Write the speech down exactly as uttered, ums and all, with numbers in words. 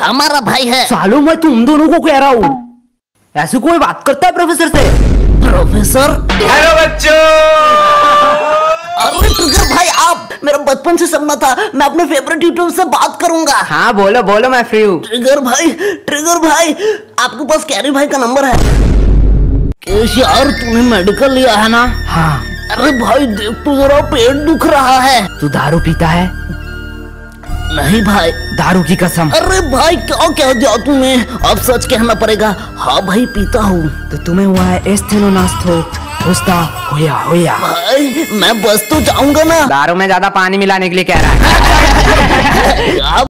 हमारा भाई है। सालों मैं तुम दोनों को कह रहा हूँ, ऐसे कोई बात करता है प्रोफेसर से? प्रोफेसर। हेलो बच्चों। अरे ट्रिगर भाई, आप मेरा बचपन से सपना था मैं अपने फेवरेट यूट्यूबर से बात करूंगा। हाँ बोलो बोलो, मैं फ्री हूँ। ट्रिगर भाई, ट्रिगर भाई, आपके पास कैरी भाई का नंबर है? केश यार, तूने मेडिकल लिया है ना? हाँ। अरे भाई देख तो जरा, पेट दुख रहा है। तू दारू पीता है? नहीं भाई। दारू की कसम। अरे भाई क्या कह दिया तूने, अब सच कहना पड़ेगा। हाँ भाई पीता हूँ। तो तुम्हें हुआ है एस्थेनोनास्थो होस्ता होया होया। भाई मैं बस तो जाऊंगा ना। दारू में ज्यादा पानी मिलाने के लिए कह रहा है।